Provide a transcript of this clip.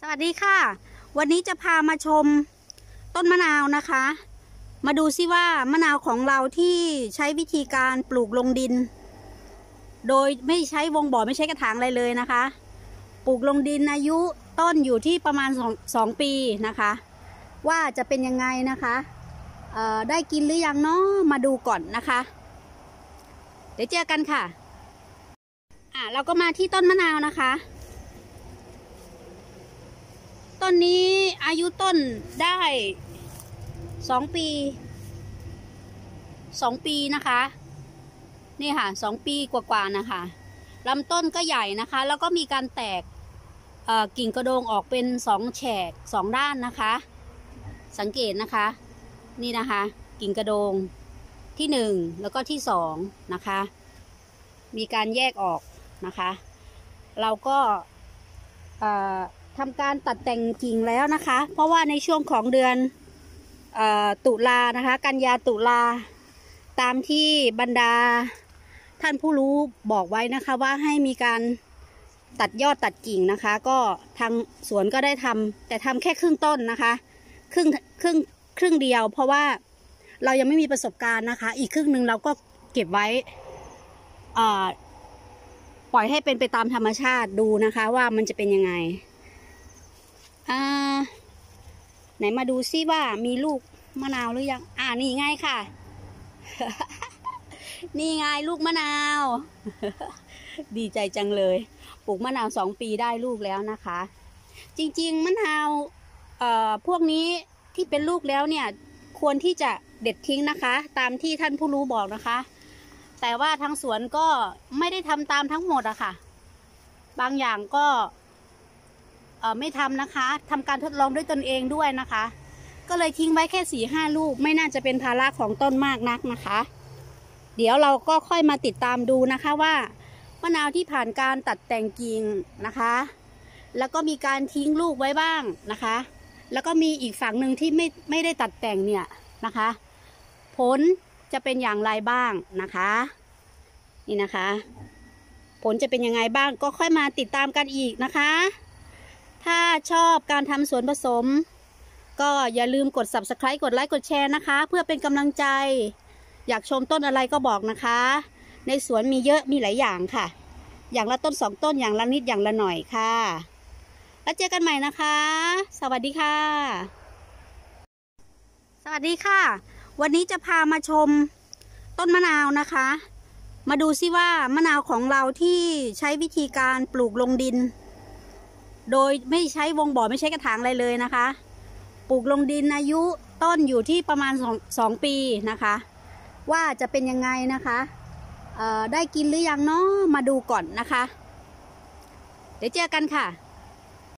วัสดีค่ะวันนี้จะพามาชมต้นมะนาวนะคะมาดูซิว่ามะนาวของเราที่ใช้วิธีการปลูกลงดินโดยไม่ใช้วงบ่อไม่ใช้กระถางอะไรเลยนะคะปลูกลงดินอายุต้นอยู่ที่ประมาณ2 ปีนะคะว่าจะเป็นยังไงนะคะได้กินหรือยังเนาะมาดูก่อนนะคะเดี๋ยวเจอกันค่ะเราก็มาที่ต้นมะนาวนะคะต้นนี้อายุต้นได้2 ปีนะคะนี่ค่ะ2 ปีกว่าๆนะคะลำต้นก็ใหญ่นะคะแล้วก็มีการแตกกิ่งกระโดงออกเป็น2 แฉก2 ด้านนะคะสังเกตนะคะนี่นะคะกิ่งกระโดงที่1แล้วก็ที่2นะคะมีการแยกออกนะคะเราก็ทำการตัดแต่งกิ่งแล้วนะคะเพราะว่าในช่วงของเดือนตุลานะคะกันยาตุลาตามที่บรรดาท่านผู้รู้บอกไว้นะคะว่าให้มีการตัดยอดตัดกิ่งนะคะก็ทางสวนก็ได้ทำแต่ทำแค่ครึ่งต้นนะคะครึ่งเดียวเพราะว่าเรายังไม่มีประสบการณ์นะคะอีกครึ่งหนึ่งเราก็เก็บไว้ปล่อยให้เป็นไปตามธรรมชาติดูนะคะว่ามันจะเป็นยังไงไหนมาดูซิว่ามีลูกมะนาวหรือยังนี่ไงค่ะ นี่ไงลูกมะนาว ดีใจจังเลยปลูกมะนาว2 ปีได้ลูกแล้วนะคะจริงๆมะนาวพวกนี้ที่เป็นลูกแล้วเนี่ยควรที่จะเด็ดทิ้งนะคะตามที่ท่านผู้รู้บอกนะคะแต่ว่าทางสวนก็ไม่ได้ทำตามทั้งหมดอะค่ะบางอย่างก็ไม่ทำนะคะทำการทดลองด้วยตนเองด้วยนะคะก็เลยทิ้งไว้แค่4-5 ลูกไม่น่าจะเป็นภาระของต้นมากนักนะคะเดี๋ยวเราก็ค่อยมาติดตามดูนะคะว่ามะนาวที่ผ่านการตัดแต่งกิ่งนะคะแล้วก็มีการทิ้งลูกไว้บ้างนะคะแล้วก็มีอีกฝั่งหนึ่งที่ไม่ได้ตัดแต่งเนี่ยนะคะผลจะเป็นอย่างไรบ้างนะคะนี่นะคะผลจะเป็นยังไงบ้างก็ค่อยมาติดตามกันอีกนะคะถ้าชอบการทำสวนผสมก็อย่าลืมกด Subscribe กดไลค์กดแชร์นะคะเพื่อเป็นกำลังใจอยากชมต้นอะไรก็บอกนะคะในสวนมีเยอะมีหลายอย่างค่ะอย่างละต้น2 ต้นอย่างละนิดอย่างละหน่อยค่ะแล้วเจอกันใหม่นะคะสวัสดีค่ะสวัสดีค่ะวันนี้จะพามาชมต้นมะนาวนะคะมาดูซิว่ามะนาวของเราที่ใช้วิธีการปลูกลงดินโดยไม่ใช้วงบ่อไม่ใช้กระถางอะไรเลยนะคะปลูกลงดินอายุต้นอยู่ที่ประมาณ2 ปีนะคะว่าจะเป็นยังไงนะคะได้กินหรือยังเนาะมาดูก่อนนะคะเดี๋ยวเจอกันค่ะ